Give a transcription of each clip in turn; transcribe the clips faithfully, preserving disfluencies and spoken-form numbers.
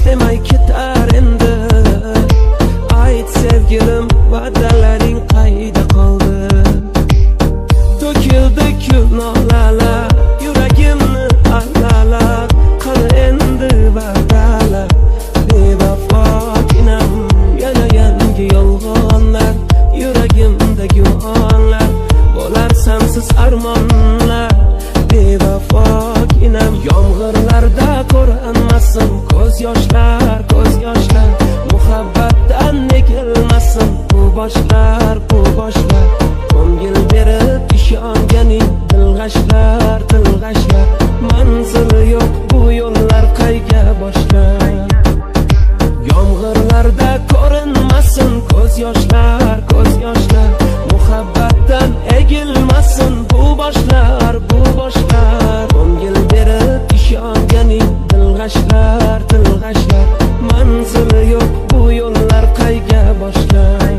demay ketar endi. Ayt sevgilim, va'dalaring qayda qoldi? To'kildi-ku nolalar, yuragimni allalar. Qani endi va'dalar, bevafo kinam, yana yangi yolg'onlar. Yuragimda gumonlar, bo'lar sensiz armonlar. Bevafo kinam, yomg'irlarda ko'rinmasin ko'z yoshlar, ko'z yoshlar. Muhabbatdan egilmasin bu boshlar, bu boshlar. Ko'ngil berib ishonganing dilg'ashlar, dilg'ashlar. Manzili yo'q bu yo'llar qayga boshlar? Yomg'irlarda ko'rinmasin ko'z yoshlar, ko'z yoshlar. Muhabbatdan egilmasin bu boshlar, bu boshlar. Ko'ngil berib ishonganing dilg'ashlar, dilg'ashlar. Manzili yo'q bu yo'llar qayga boshlar?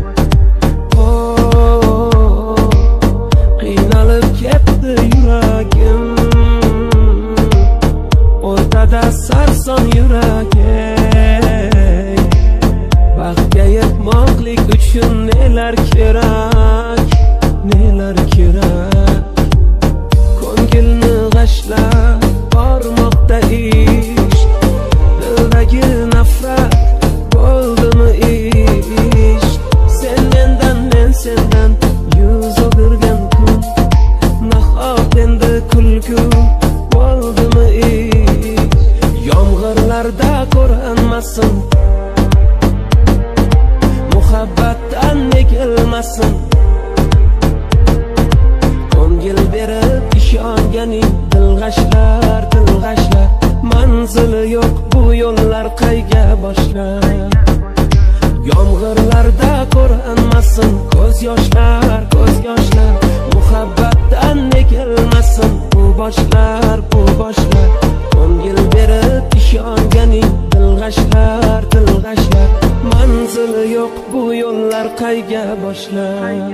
Oh, qiynalib ketdi yuragim, o'rtada sarson yuragim. Baxtga yetmoqlik uchun nelar kerak, nelar kerak? Ko'ngilni g'ashlab bormoqda ish, dildagi nafrat bo'ldimi ish? Sen mendan, men sendan yuz o'girgan kun, nahot endi kulgu bo'ldimi ish? Yomg'irlarda ko'rinmasin, muhabbatdan egilmasin. Ko'ngil berib ishonganing dilg'ashlar, dilg'ashlar. Manzili yo'q bu yo'llar qayga boshlar? Yomg'irlarda ko'rinmasin ko'z yoshlar, ko'z yoshlar. Muhabbatdan egilmasin bu boshlar, bu boshlar. Ko'ngil berib ishonganing dilg'ashlar, dilg'ashlar. Manzili yo'q bu yo'llar qayga boshlar?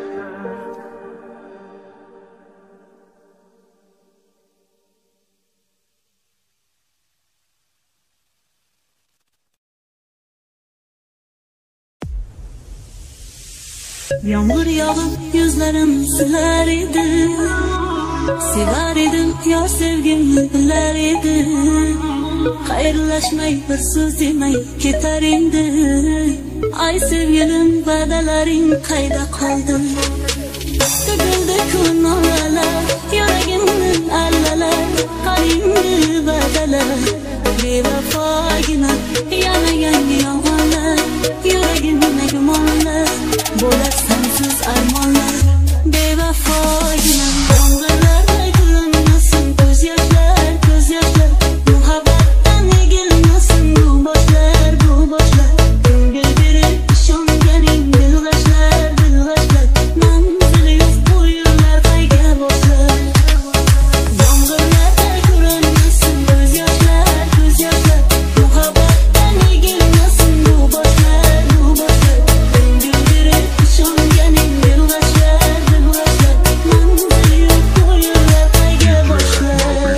Yağmur yağıp yüzlerim siler idi, sever idim ya sevgimni biler idi. Xayrlashmay bir so'z demay ketar endi. Ay sevgilim, va'dalaring qayda qoldi? To'kildi-ku nolalar, yuragimni allalar. Qaniydi va'dalar, bevafogina yana yangi yolg'onlar. Yuragimda gumonlar, bo'lar sensiz armonlar. Bevafogina yomg'irlarda ko'rinmasin ko'z yoshlar, ko'z yoshlar. Muhabbatdan egilmasin bu boshlar, bu boshlar. Ko'ngil berib ishonganing dilg'ashlar, dilg'ashlar. Manzili yo'q bu yo'llar qayga boshlar? Yomg'irlarda ko'rinmasin ko'z yoshlar, ko'z yoshlar. Muhabbatdan egilmasin bu boshlar, bu boshlar. Ko'ngil berib ishonganing dilg'ashlar, dilg'ashlar. Manzili yo'q bu yo'llar qayga boshlar?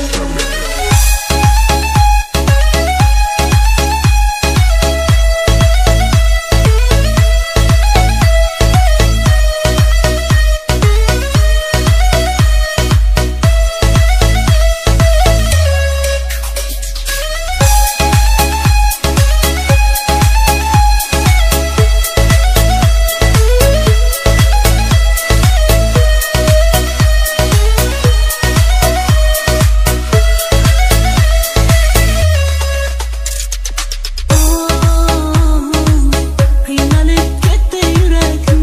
Qiynalib ketdi yuragim,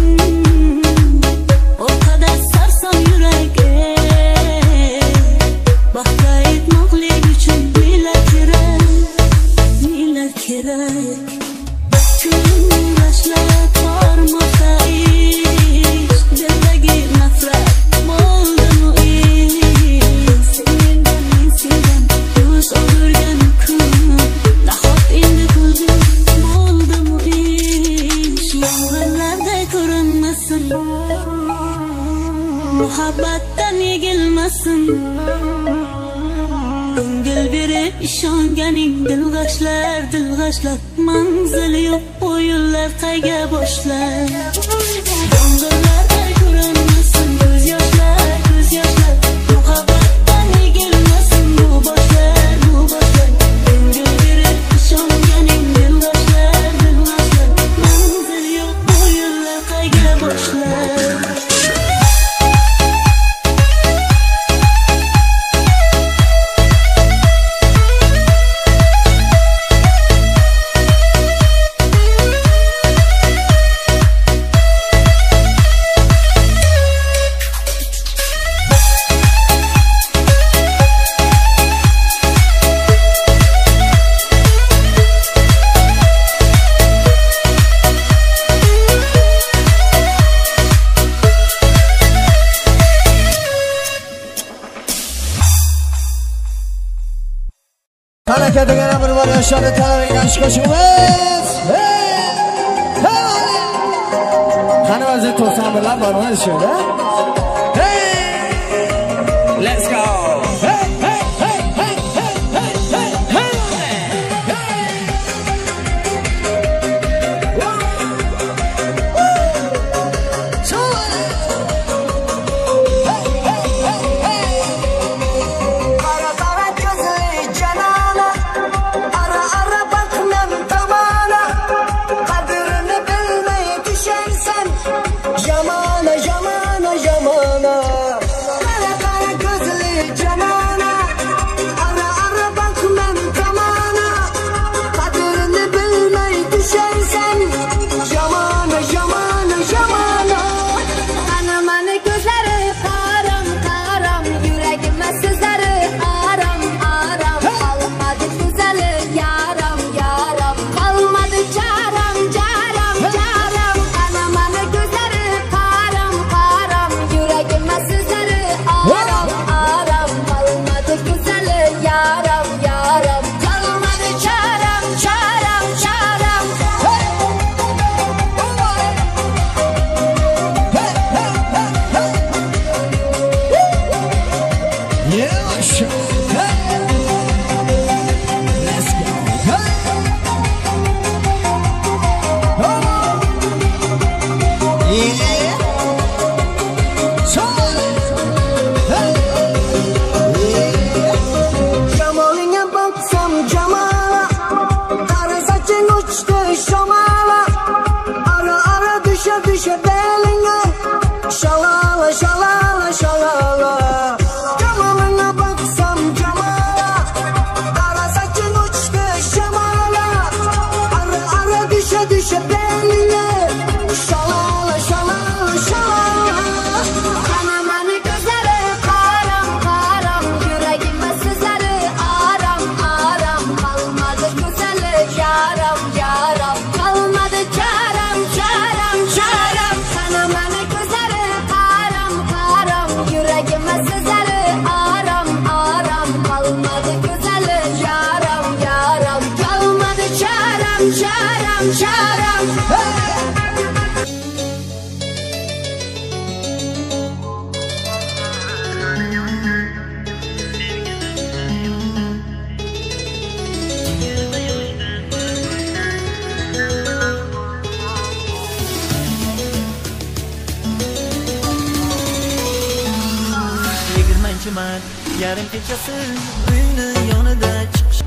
o'rtada sarson yuragim. Baxtga yetmoqlik uchun nelar kerak, nelar kerak? Ko'ngilni g'ashlab bormoqda ish, dildagi nafrat bo'ldimi ish? Sen mendan, men sendan yuz o'girgan kun, nahot endi kulgu bo'ldimi ish? Yomg'irlarda ko'rinmasin, muhabbatdan egilmasin. Ko'ngil berib ishonganing dilg'ashlar dilg'ashlar manzili yo'q o'yinlar qayga boshlar dong'illarda ko'rinmasin ko'z yoshlar ko'z yoshlar muhabbatdan egilmasin bu boshlar bu boshlar menga berib ishonganing dilg'ashlar dilg'ashlar manzili yo'q o'yinlar qayga boshlar Tanaka degan bir bor yoshlarni talabiga qo'shamiz. Qani o'zi to'qson birlar bormi ishida? Hey! Let's go. Hey, hey, hey, hey, hey, hey, hey, hey. Yarın kechasi uyni yonida chiqish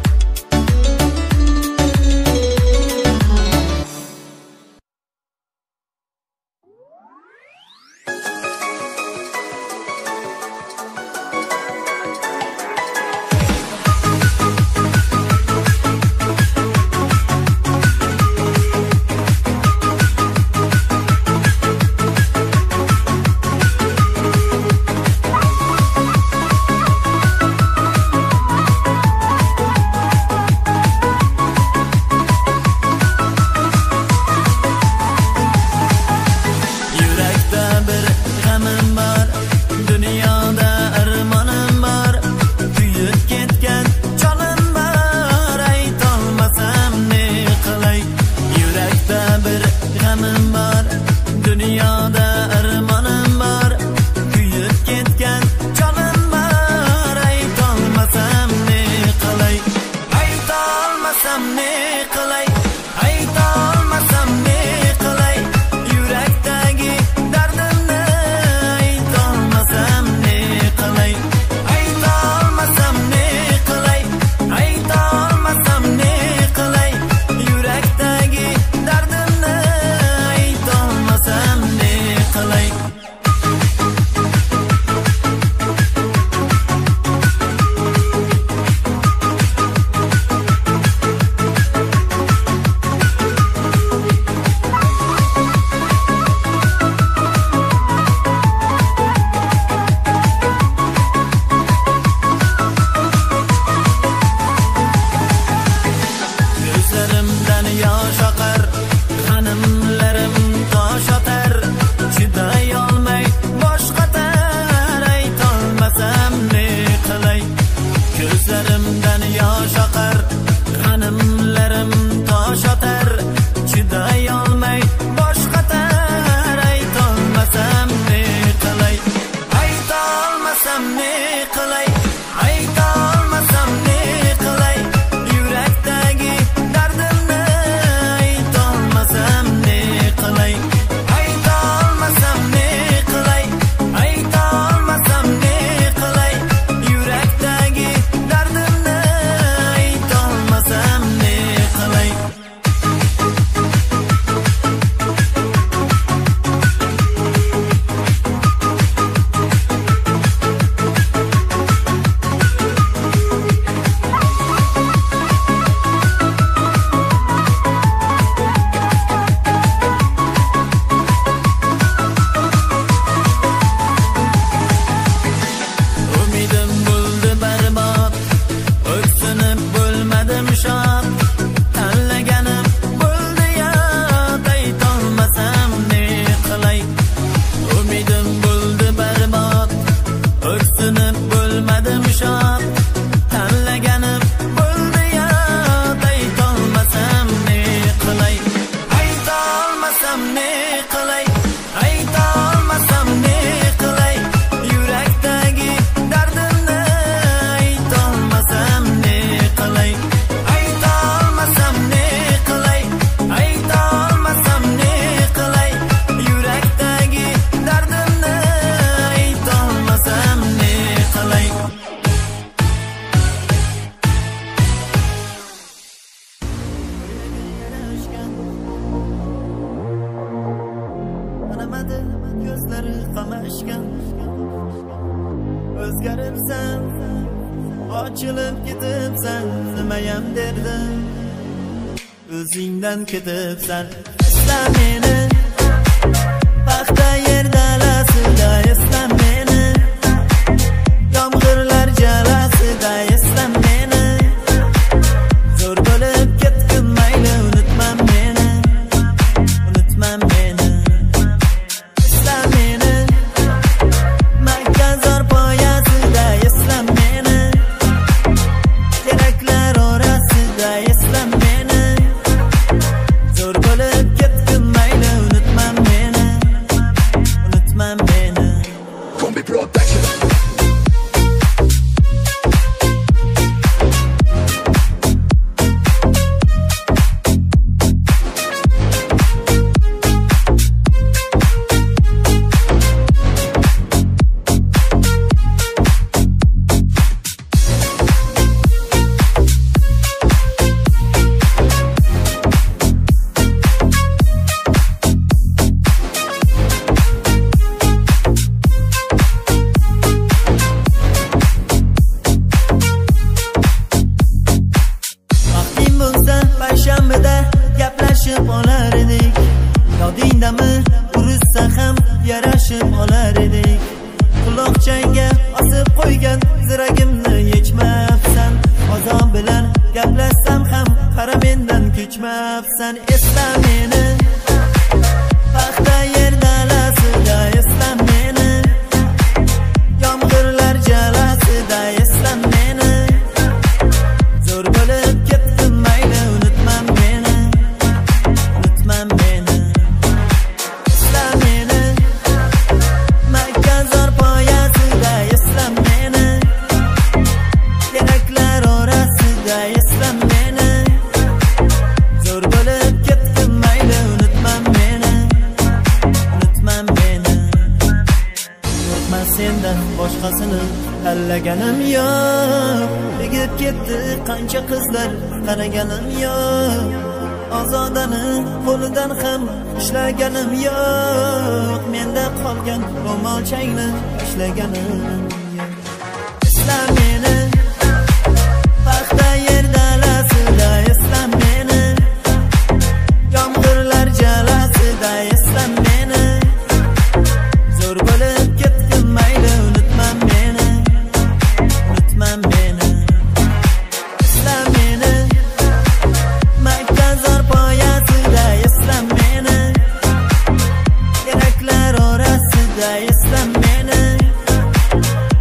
bilmayam derdim. O'zingdan ketibsan, esla meni. Paxta yer dalasida esla meni. Yomg'irlar jalasida esla meni. Zo'r bo'lib ketgin mayli, unutma meni. Unutma meni. Esla meni. Makkazor poyasida esla meni. Teraklar orasida esla meni. Zo'r bo'lib ketgin mayli, unutma meni. Unutma meni. Combi Production. Payshanbada gaplashib olar edik. Yodingdami, urishsa ham yarashib olar edik. Quloqchangga osib qo'ygan ziragimni yechmabsan. Ozon bilan gaplashsam ham qara mendan kechmabsan. Esla meni. Paxta yer dalasida esla meni. Yomg'irlar jalasida esla meni. Zo'r bo'lib ketdim mayli, unutma meni. Unutma meni. Esla meni. Makkazor poyasida esla meni. Teraklar orasida esla meni. Zo'r bo'lib ketdim mayli, unutma meni. Unutma meni. Unutma sendan boshqasini tanlaganim yo'q. Tegib ketdi qancha qizlar, qaraganim yo'q. Ozodani qo'lidan ham ishlaganim yo'q. Menda qolgan ro'molchangni ishlaganim yo'q. Esla meni. Paxta yer dalasida esla meni. Yomg'irlar jalasida esla meni. Zo'r bo'lib ketdim mayli, unutma meni. Unutma meni. Esla meni. Makkazor poyasida esla meni. Teraklar orasida esla meni.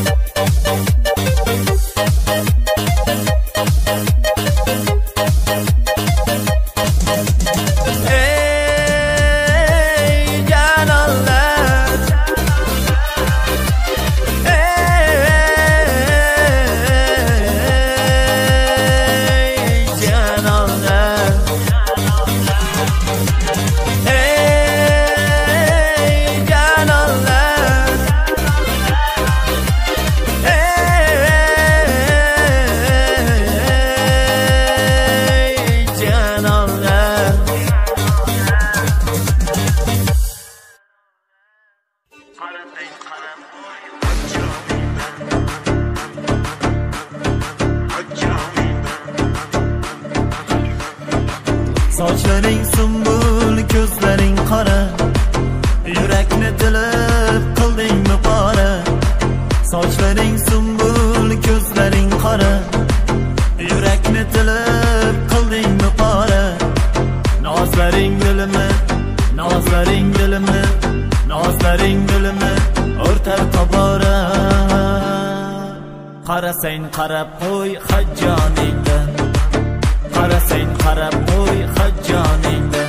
Sochlaring sumbul, ko'zlaring qora, yurakni tilib qildingmi pora. Sochlaring sumbul, ko'zlaring qora, yurakni tilib qildingmi pora. Nozlaring dilimni, nozlaring dilimni, nozlaring dilimni o'rtar tobora. Qarasang qarab qo'y hajjoningdan, qarasang qarab qo'y hajjoningdan.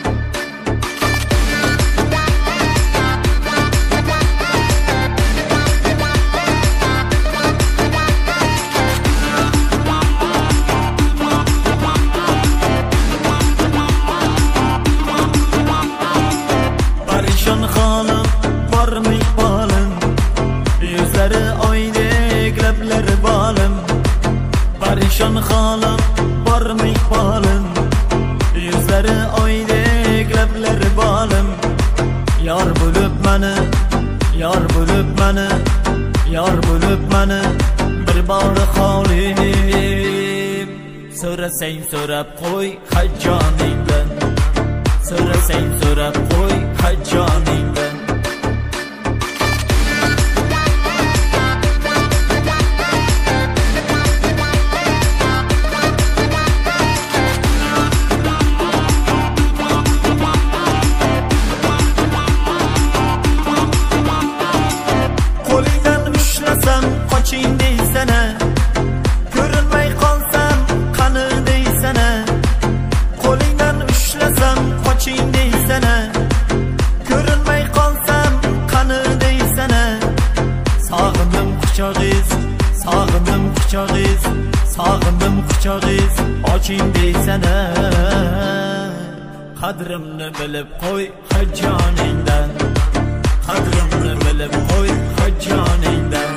Parishon xonim bormi iqbolim, yuzlari oydek lablari bolim. Parishon xonim bormi iqbolim, yuzlari oydek lablari bolim. Yor bo'lib mani, yor bo'lib mani, yor bo'lib mani bir bor xolim. So'rasang so'rab qo'y hajjoningdan, so'rasang so'rab qo'y hajjoningdan. Qo'lingdan ushlasam qoching deysana, ko'rinmay qolsam qani deysana. Qo'lingdan ushlasam qoching deysana, ko'rinmay qolsam qani deysana. Sog'indim quchog'iz, sog'indim quchog'iz, sog'indim quchog'iz, oching deysana. Qadrimni bilib qo'y hajjoningdan, qadrimni bilib qo'y hajjoningdan.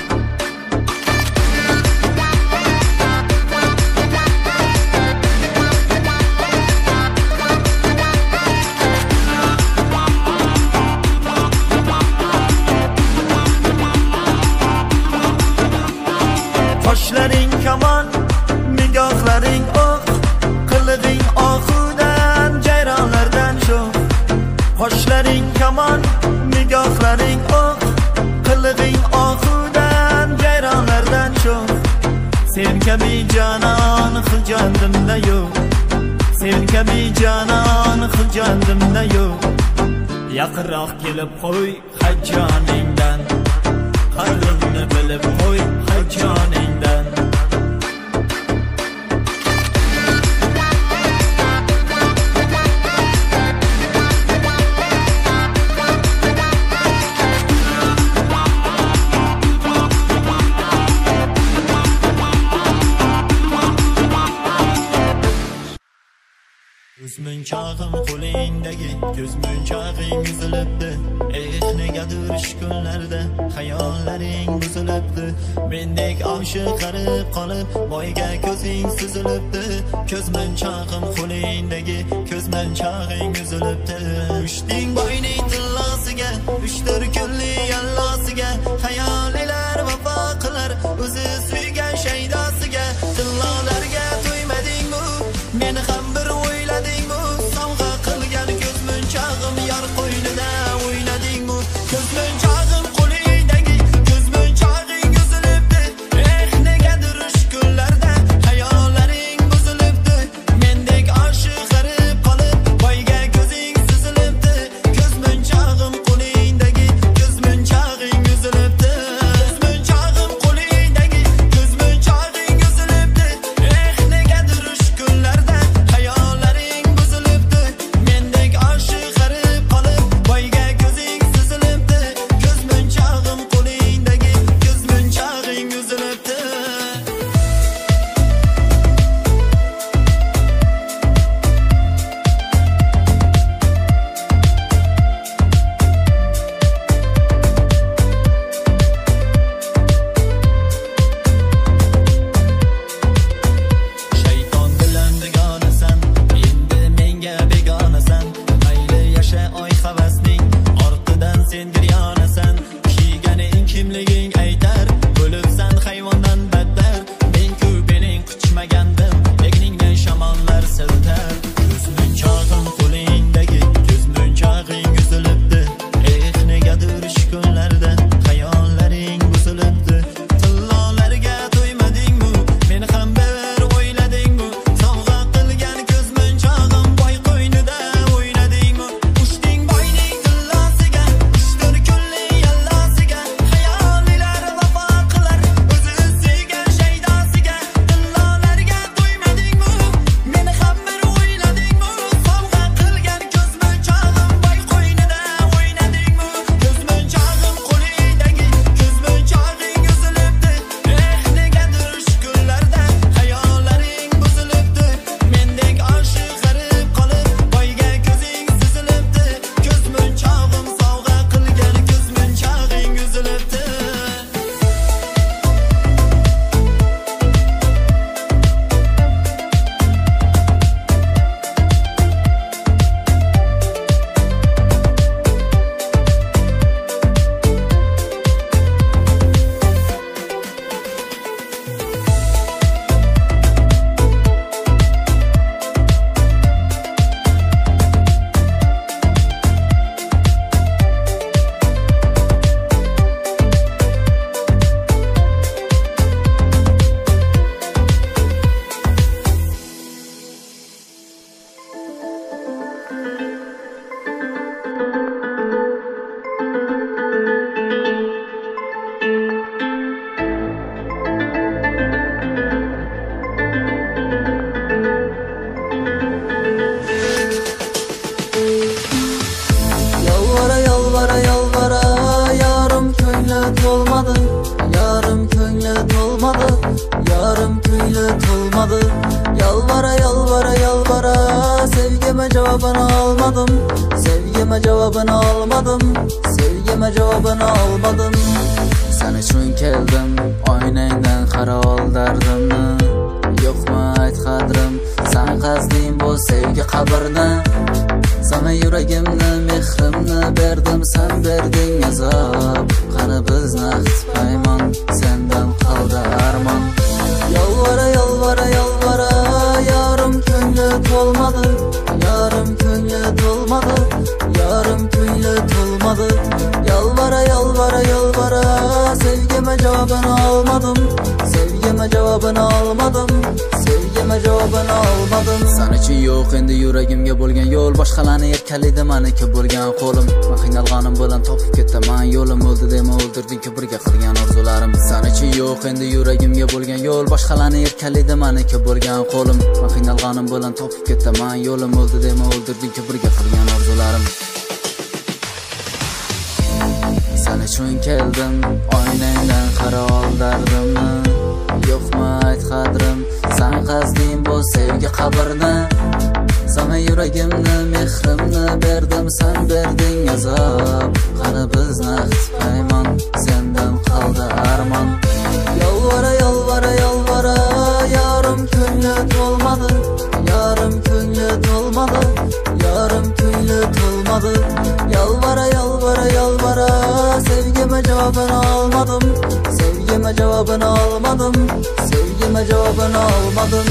Qoshlaring kamon, nigohlaring o'q, qilig'ing oxudan jayronlardan sho'x. Qoshlaring kamon, nigohlaring o'q, qilig'ing oxudan jayronlardan sho'x. Sen kabi jonon xiljandimda yo'q, sen kabi jonon xiljandimda yo'q. Yaqinroq kelib qo'y hajjoningdan, qadrimni bilib qo'y hajjoningdan. Ko'zmunchog'im qo'lingdagi, ko'zmunchog'ing uzilibdi. Eh, negadir ish kunlarda xayollaring buzilibdi. Mendek oshiq qarib qolib, boyga ko'zing suzilibdi. Ko'zmunchog'im qo'lingdagi, ko'zmunchog'ing uzilibdi. Ushding boyning tillosiga, ushtir kulli yallosiga, xayolilar vafo qilar o'zi suygan shaydosiga. Tillolarga to'ymadingmi? Meni ham bir o'yladingmi? Sovg'a qilgan ko'zmunchog'im yor qo'ynida o'ynadingmi? Ko'zmunchog'im qo'lingdagi, ko'zmunchog'ing uzilibdi. Eh, negadir ish kunlarda xayollaring buzilibdi. Mendek oshiq qarib qolib, boyga ko'zing suzilibdi. Ko'zmunchog'im qo'lingdagi, ko'zmunchog'ing uzilibdi. olmadı. Yalvara yalvara yalvara sevgime cevabını almadım. Sevgime cevabını almadım. Sevgime cevabını almadım. Sen için keldim oynaydan qara ol dardimni. Yo'qmi ayt qadrim sen qazding bu sevgi qabrni. Sana yuragimni mehrimni berdim sen berding azob. Qani bizni ahd paymon sendan qoldi armon. Yalvara yalvara yalvara yarım ko'ngli to'lmadi. Yarım ko'ngli to'lmadi. Yarım ko'ngli to'lmadi. Yalvara yalvara yalvara sevgime cevabını almadım. Sevgime cevabını almadım. Sevgime cevabını almadım. Sen için yo'q endi yuragimga bo'lgan yo'l. Boshqalarni erkalaydi meniki bo'lgan qo'lim. Men qiynalganim bilan topib ketaman yo'lim. O'ldi dema o'ldirding-ku birga qilgan orzularim. Sen için yo'q endi yuragimga bo'lgan yo'l. Boshqalarni erkalaydi meniki bo'lgan qo'lim. Men qiynalganim bilan topib ketaman yo'lim. O'ldi dema o'ldirding-ku birga qilgan orzularim. Sen için keldim oynaydan qara ol dardimni. Yo'qmi ayt qadrim sen qazding bu sevgi qabrni. Sana yuragimni mehrimni berdim sen berding azob. Qani bizni ahd paymon sendan qoldi armon. Yalvara yalvara yalvara yarım ko'ngli to'lmadi. Yarım ko'ngli to'lmadi. Yarım ko'ngli to'lmadi. Yalvara yalvara yalvara sevgime cevabını almadım. Sevgime cevabını almadım. Sevgime cevabını almadım.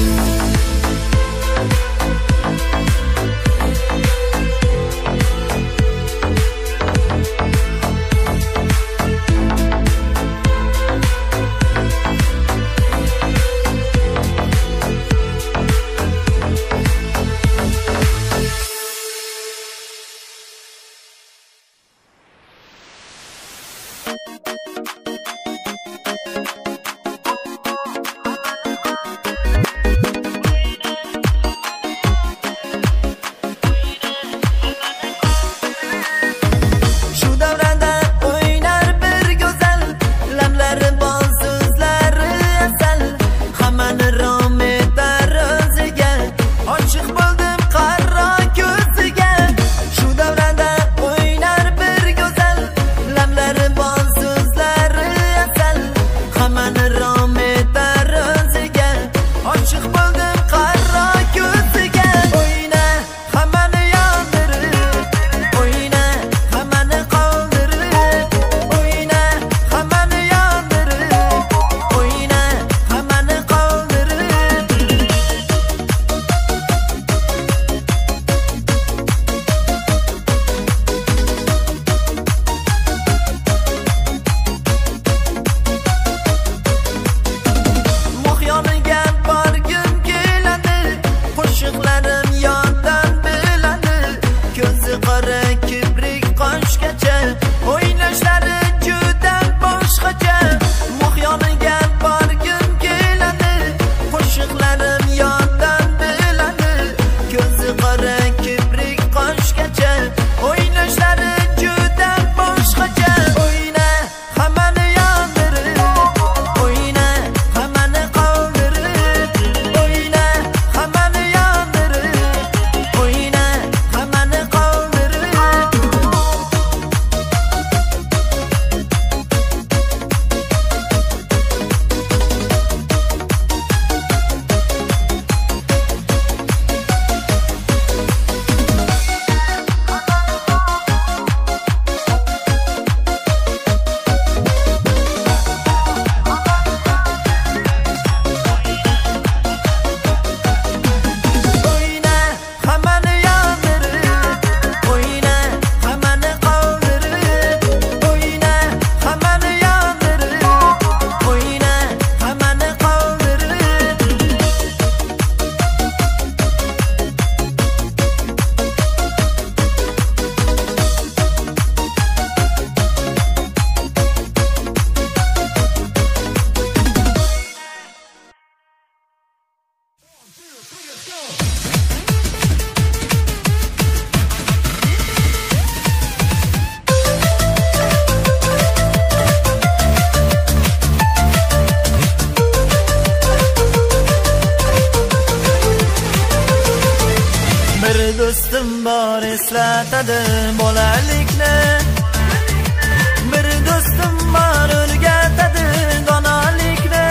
do'stim bor eslatadi bolalikni. Bir do'stim bor o'rgatadi donolikni.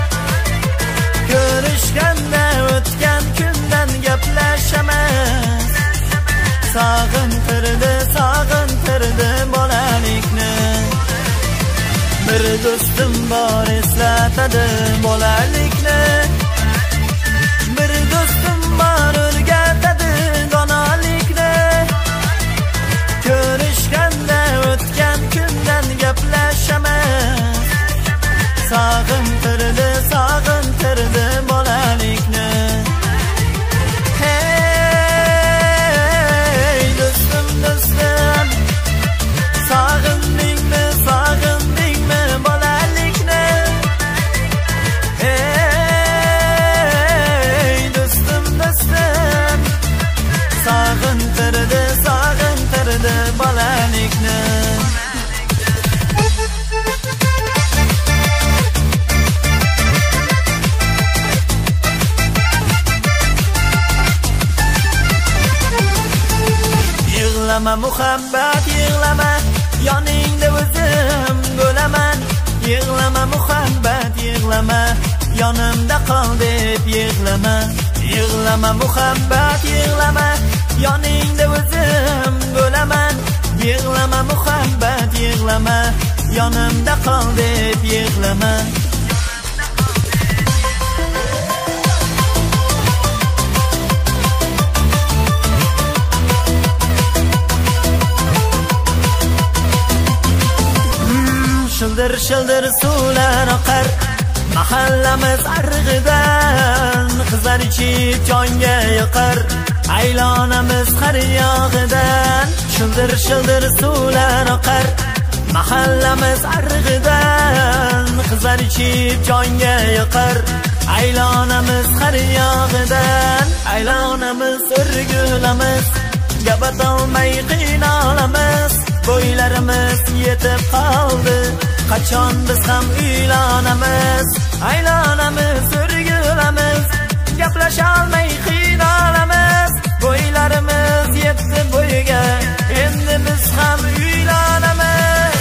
Ko'rishganda o'tgan kundan gaplashaman. Sog'intirdi, sog'intirdi bolalikni. Bir do'stim bor eslatadi bolalikni. Bir do'stim bor o'rgatadi donolikni. Ko'rishganda o'tgan kundan gaplashaman. Sog'intirdi, sog'intirdi bolalikni. Hey do'stim, do'stim, sog'indingmi, sog'indingmi bolalikni? Hey do'stim, do'stim, sog'intirdi, sog'intirdi bolalikni. Yig'lama muhabbat, yig'lama, yoningda o'zim bo'laman. Yig'lama muhabbat, yig'lama, yonimda qol deb yig'lama. Yig'lama muhabbat, yig'lama, yoningda o'zim bo'laman. Yig'lama muhabbat, yig'lama, yonimda qol deb yig'lama. Shildir shildir suvlar oqar mahallamiz arg'idan. Qizlar ichib jonga yoqar aylonamiz har yog'idan. Shildir shildir suvlar oqar mahallamiz arg'idan. Qizlar ichib jonga yoqar aylonamiz har yog'idan. Aylonamiz o'rgulamiz gabatolmay qiynalamiz. Bo'ylarimiz yetib qoldi, qachon biz ham uylanamiz. Aylanamiz, o'rgulamiz, gaplasholmay qiynalamiz. Bo'ylarimiz yetdi bo'yiga, endi biz ham uylanamiz.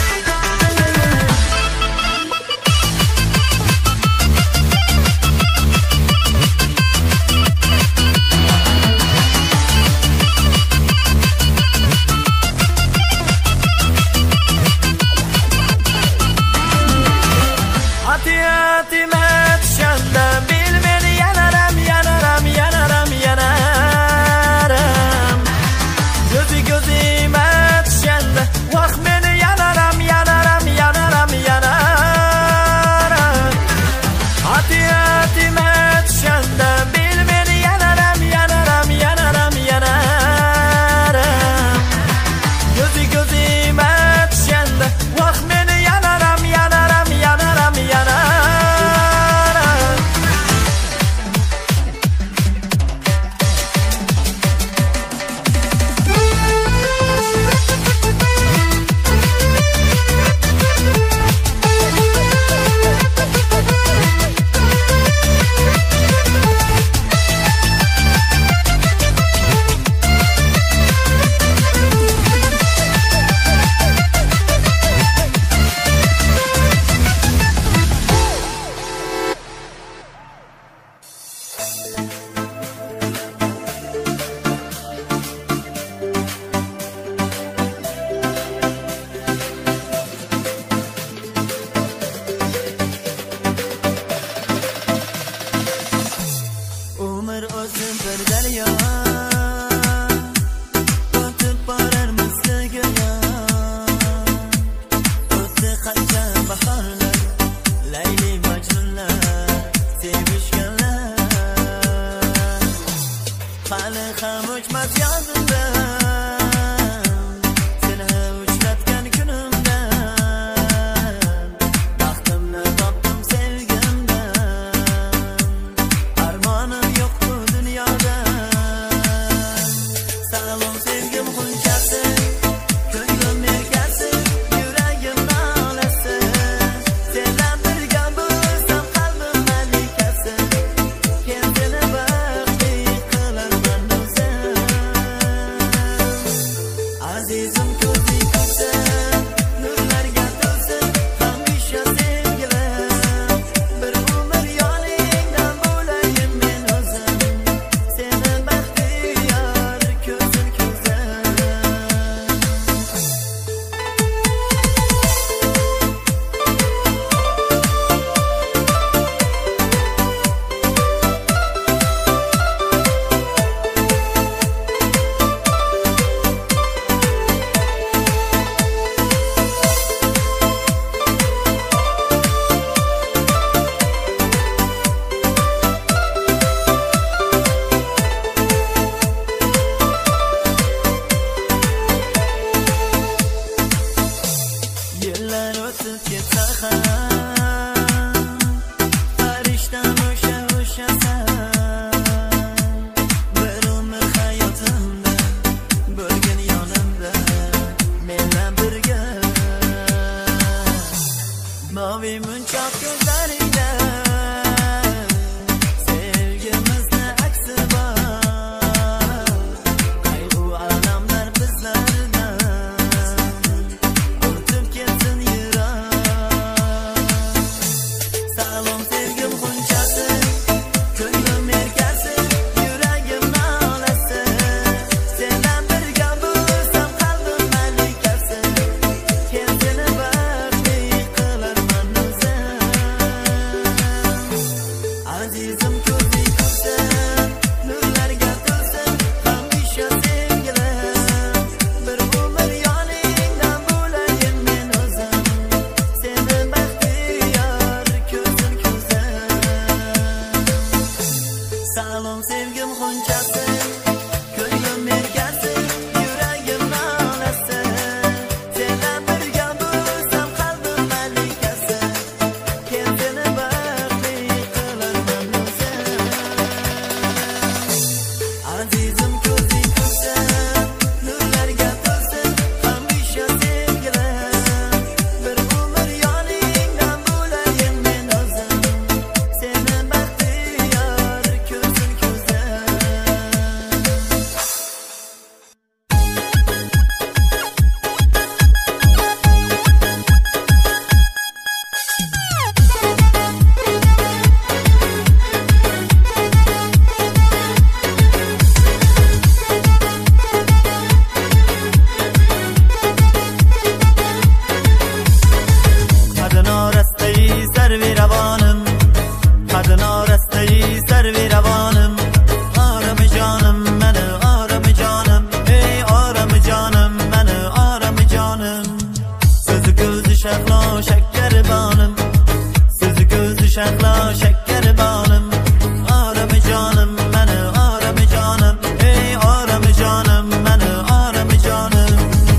uşaqlar şeker balım. Aramı canım məni, aramı canım. Ey aramı canım məni, aramı canım.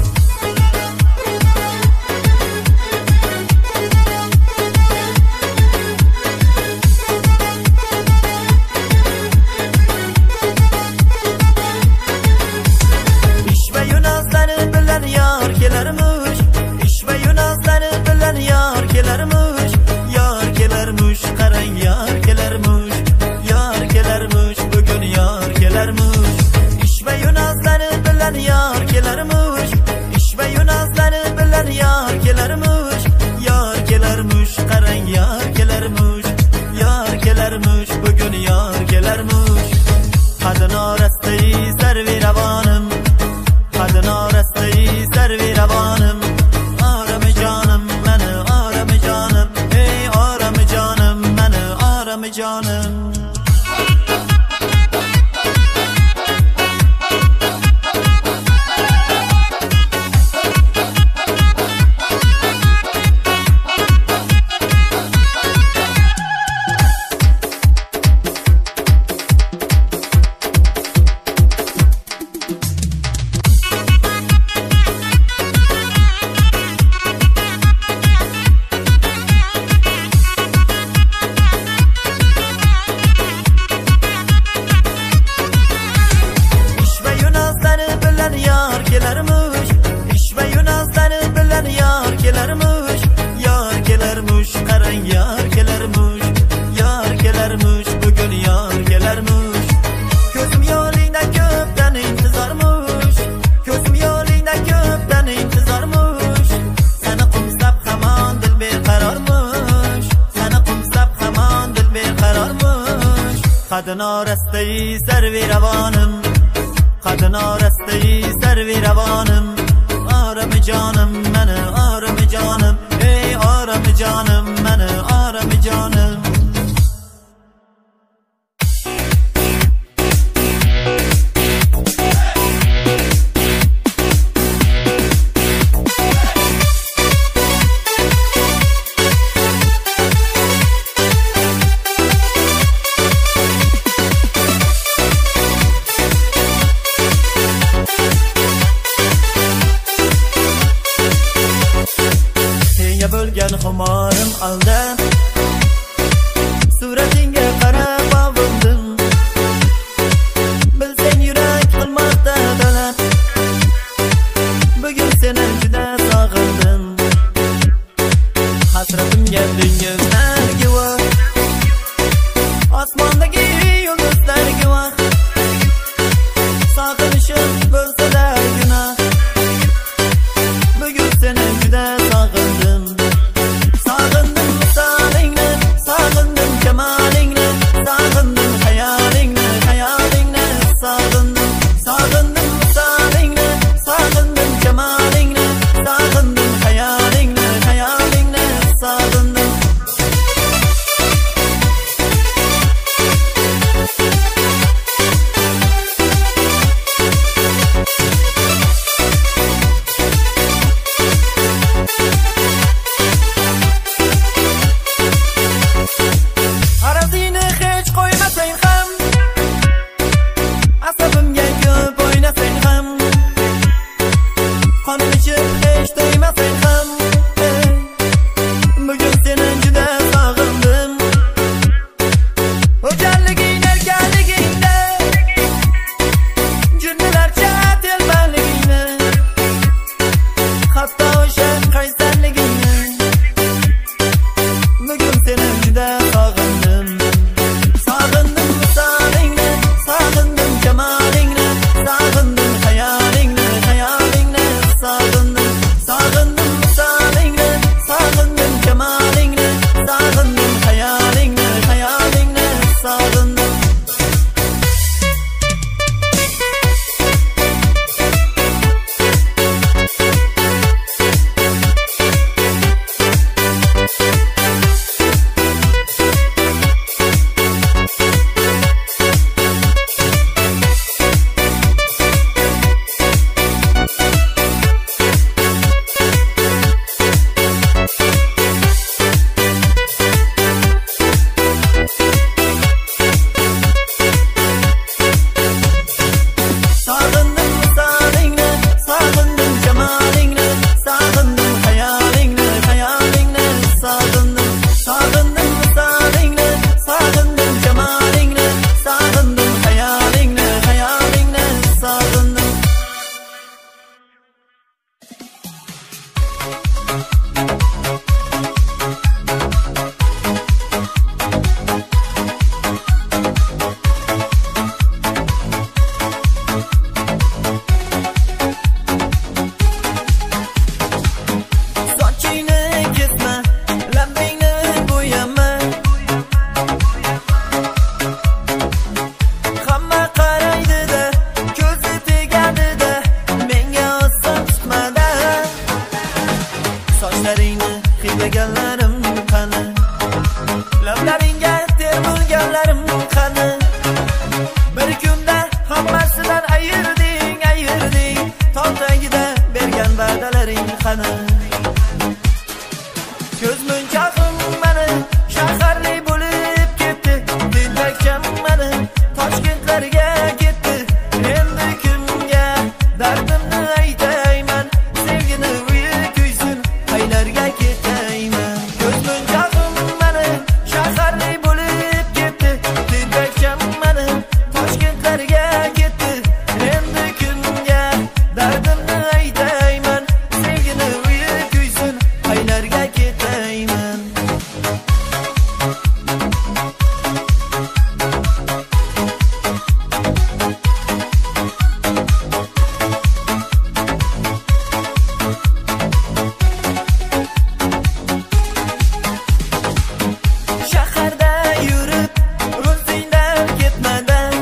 İş ve Yunazları bilen yar kelermiş. İş ve Yunazları bilen yar kelermiş. Yar kelermiş, qaran yar kelermiş. Yar kelermiş, bugün yar kelermiş. İş ve Yunazları bilen yar kelermiş. İş ve Yunazları bilen yar kelermiş. Yar kelermiş, qaran yar kelermiş. Yar kelermiş, bugün yar kelermiş. Kadın orası servi ravanım. Kadın orası servi ravanım. Aramı canım məni, aramı canım. Ey aramı canım məni, aramı canım. İş ve Yunazları bilen yar kelermiş. İş ve Yunazları bilen yar kelermiş. Yar kelermiş, qaran yar kelermiş. Yar kelermiş, bugün yar kelermiş. Gözüm yolunda köpten intizarmış. Gözüm yolunda köpten intizarmış. Seni kumsab haman dil beqararmış. Seni kumsab haman dil beqararmış. Kadın orası servi ravanım. Kadın orası servi ravanım. Aramı canım məni, aramı canım. Ey aramı canım məni, aramı canım. lablaringga termulganlarim qani. Bir kunda hammasidan ayirding, ayirding, tog' tagida bergan va'dalaring qani. Ko'z munchog'im mani shaharli bo'lib ketdi, tentakcham mani Toshkentlarga ketdi. Endi kimga dardimni aytayman, sevgini uyi kuysin, qaylarga ketayman. Ko'z munchog'im mani shaharli bo'lib ketdi, tentakcham mani Toshkentlarga ketdi. Endi kimga dardimni aytayman, sevgini uyi kuysin, qaylarga ketayman. Shaharda yurib ro'zingdan ketmadan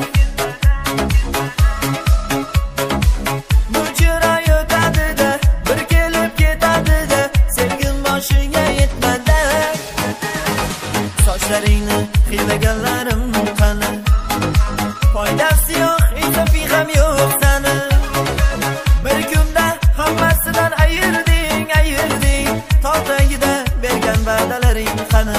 bu chiroy o'tadi-da, bir kelib ketadi-da, sevgim boshiga yetmadan. Sochlaringni xiylaganlarim qani, foydasi yo'q, izofi ham yo'q sani. Bir kunda hammasidan ayirding, ayirding, tog' tagida bergan va'dalaring qani.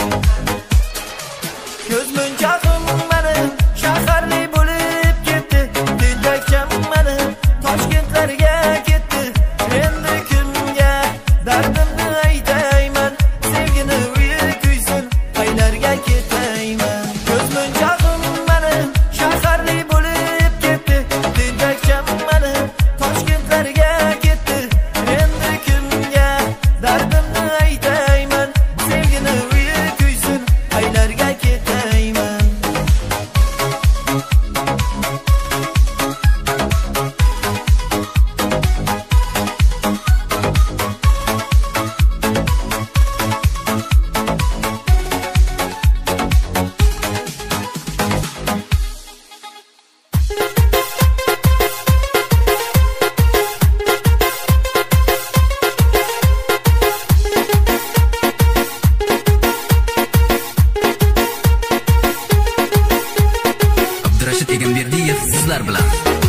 Ko'z munchog'im mani shaharli bo'lib ketdi, tentakcham mani Toshkentlarga ketdi. Endi kimga dardimni aytayman, sevgini uyi kuysin, qaylarga ketayman. Ko'z munchog'im mani shaharli bo'lib ketdi, tentakcham mani Toshkentlarga ketdi. Endi kimga dardimni aytayman, sevgini uyi kuysin, qaylarga ketayman. Abdurashid Egamberdiyev sizlar bilan.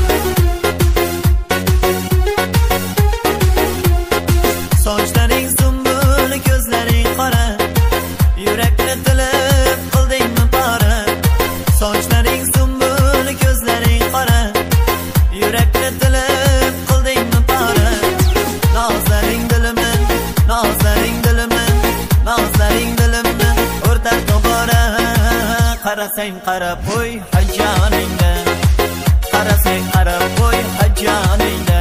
Sochlaring sumbul, ko'zlaring qora, yurakni tilib qildingmi pora. Sochlaring sumbul, ko'zlaring qora, yurakni tilib qildingmi pora. Nozlaring dilimni, nozlaring dilimni, nozlaring dilimni o'rtar tobora. Qarasang qarab qo'y hajjoningda, qarasang qarab qo'y hajjoningda.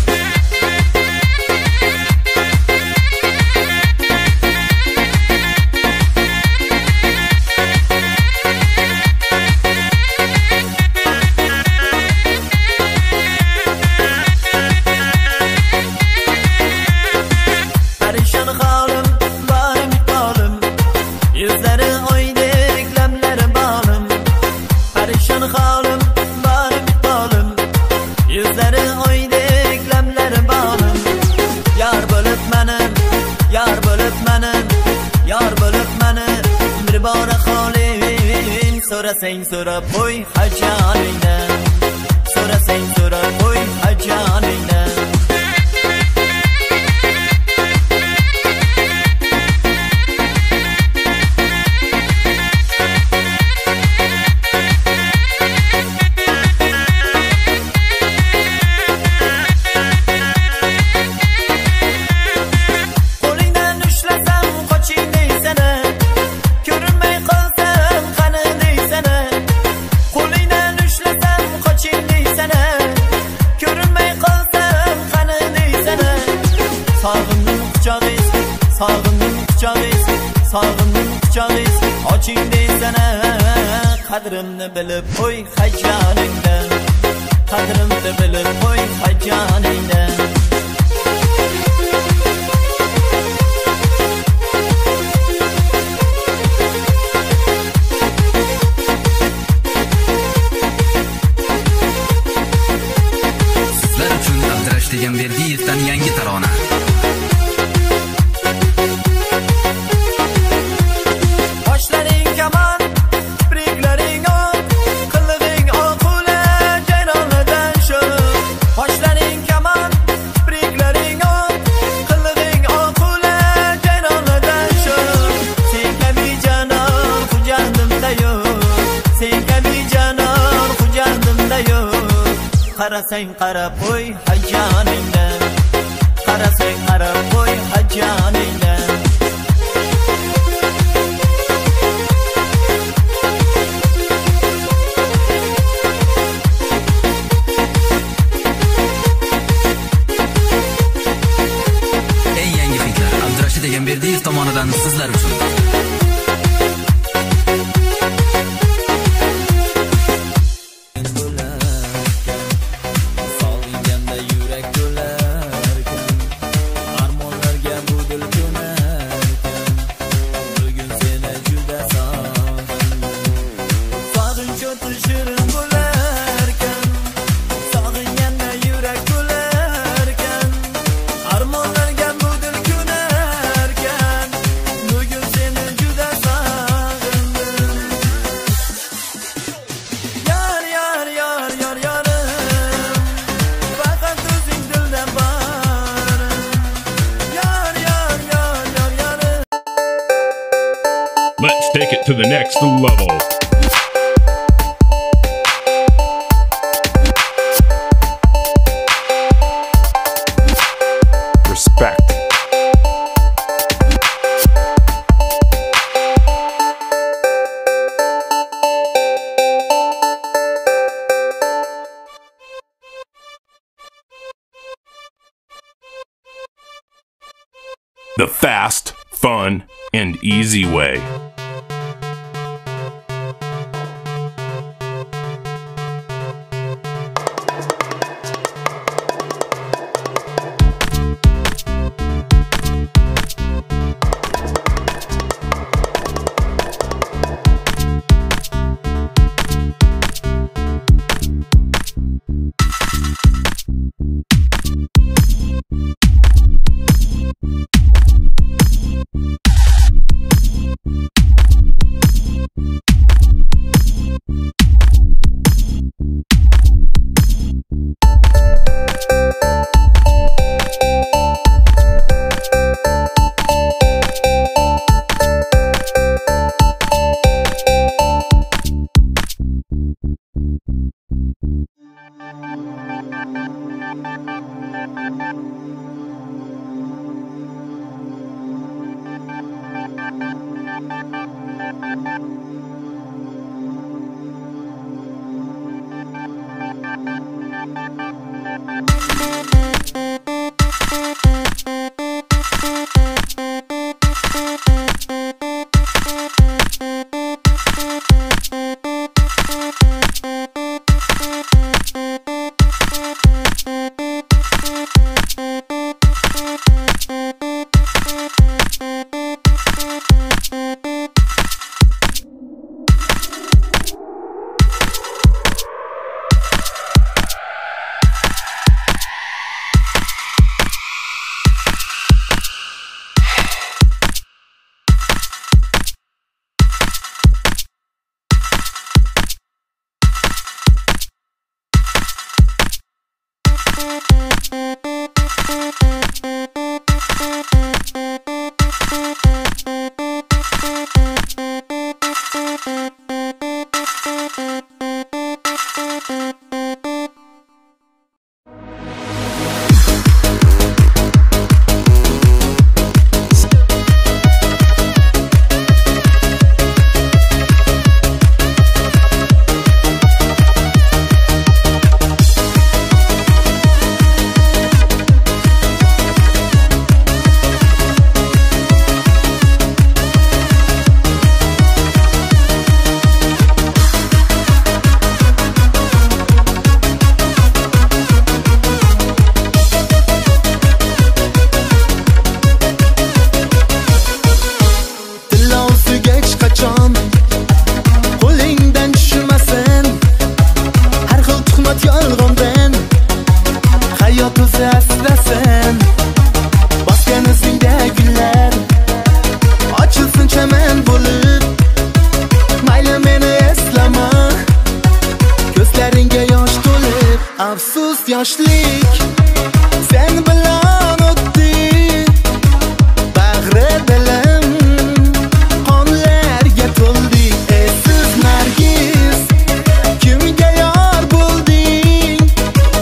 Parishon holim, borim qolim, yuzlari oydek, lamlari bolim. Parishon holim, borim qolim, yuzlari oydek, lamlari bolim. Yar bo'lib mani, yar bo'lib mani, yar bo'lib mani bir bora holim. So'rasang so'rab qo'y hajjoningdan, so'rasang so'rab qo'y hajjoningdan. Qo'lingdan ushlasam qoching deysana, ko'rinmay qolsam qani deysana. Qo'lingdan ushlasam qoching deysana, ko'rinmay qolsam qani deysana. Sog'indim quchog'ingiz, sog'indim quchog'ingiz, sog'indim quchog'ingiz, oching deysana. Qadrimni bilib qo'y hajjoningdan, qadrimni bilib qo'y hajjoningdan. Egamberdiyevdan yangi tarona. Boshlari qarasang qarab qo'y hajoningdan, qarasang qarab qo'y hajoningdan. Eng yangi hidlar Abdurashid Egamberdiyev tomonidan sizlar uchun. Let's take it to the next level. Respect. The fast, fun, and easy way. yoshlik sen bilan o'tdi bag'ri dilim qonlarga to'ldi esiz nargiz kimga yor bo'lding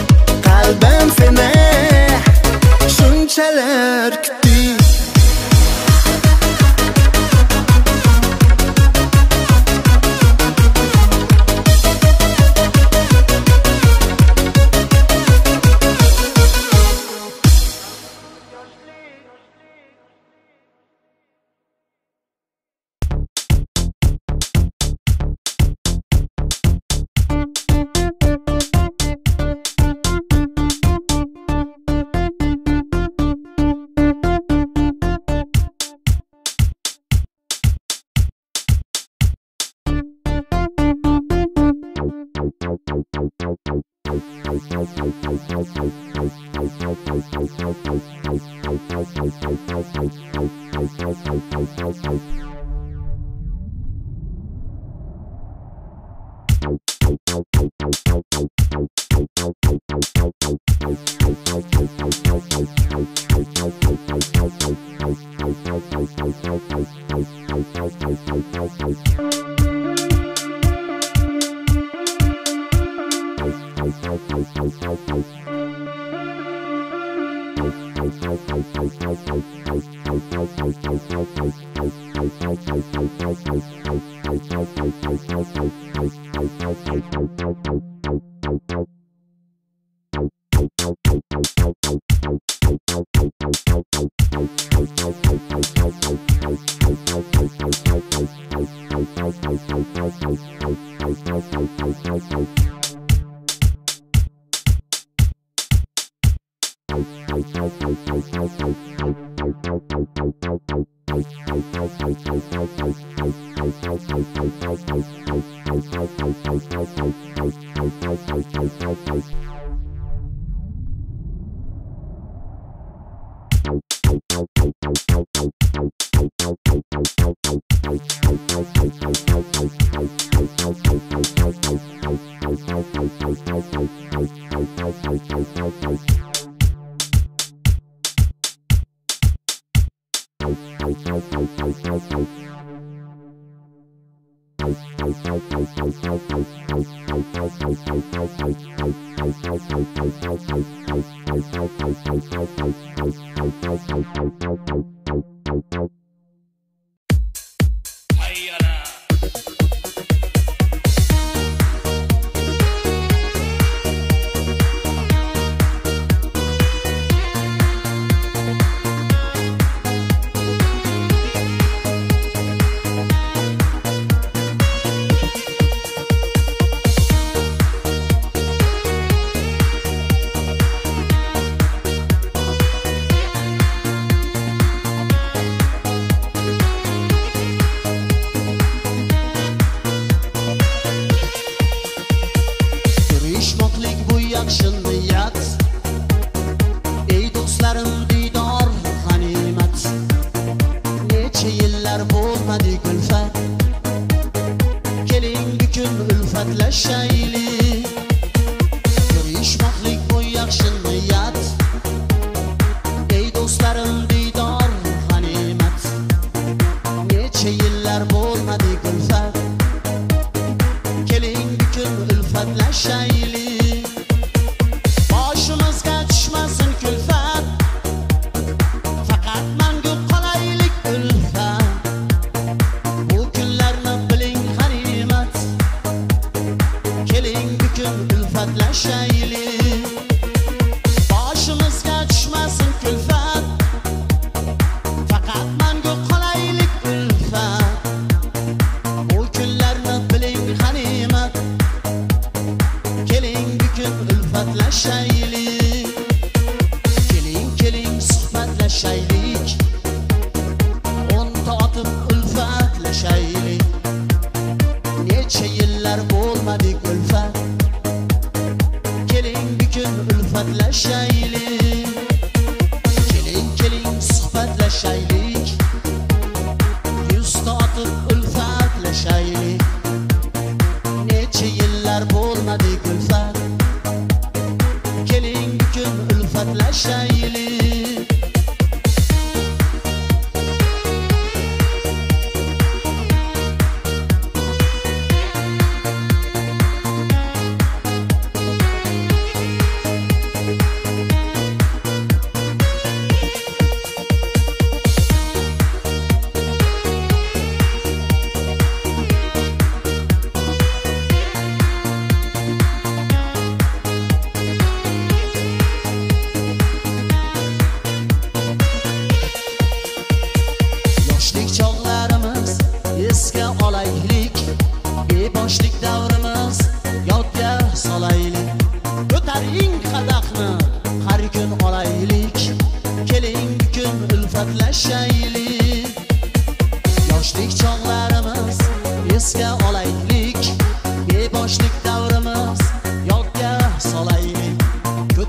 Yoshlik chog'larimiz esga olaylik, beboshlik davrimiz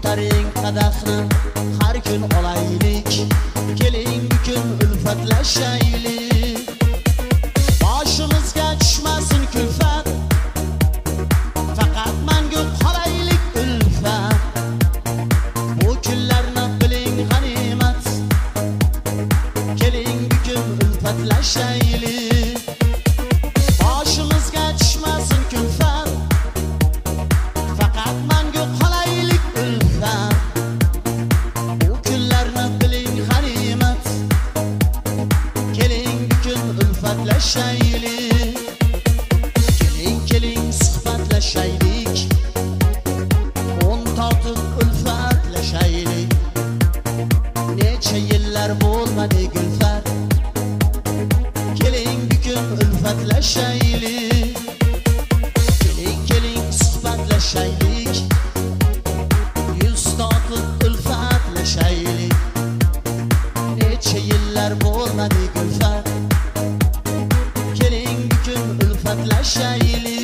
Qo'llaring qadahni har kun olaylik, keling bugun ulfatlashaylik. Boshimizga tushmasin kulfat, faqat mangu qolaylik ulfat. Bu kunlarni biling g'animat, keling bugun ulfatlashaylik. Boshimizga tushmasin kulfat, faqat mangu qolaylik ulfat. Bu kunlarni biling g'animat, keling bugun ulfatlashaylik. Keling keling suhbatlashaylik, o'n tortib ulfatlashaylik. Necha yillar bo'lmadi gulfat, keling bugun ulfatlashaylik. Keling keling suhbatlashaylik, yuz tortib ulfatlashaylik. Necha yillar bo'lmadi gulfat, keling bugun ulfatlashaylik.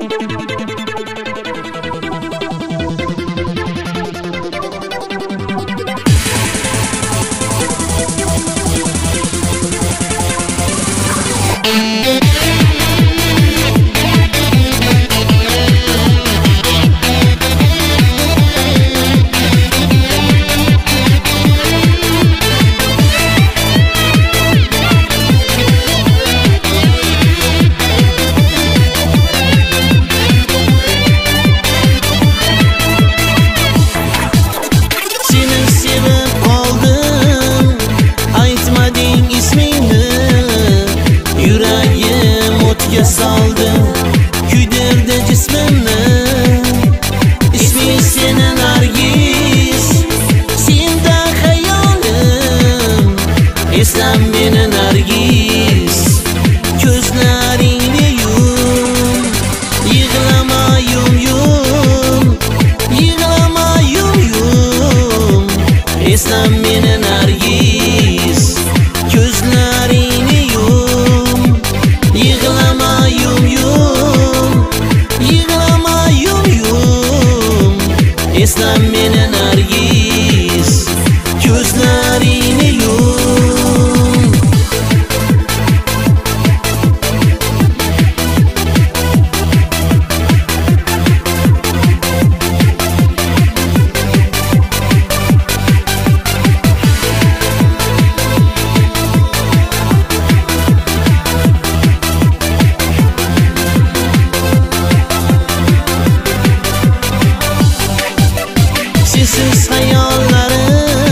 Sensiz hayollarim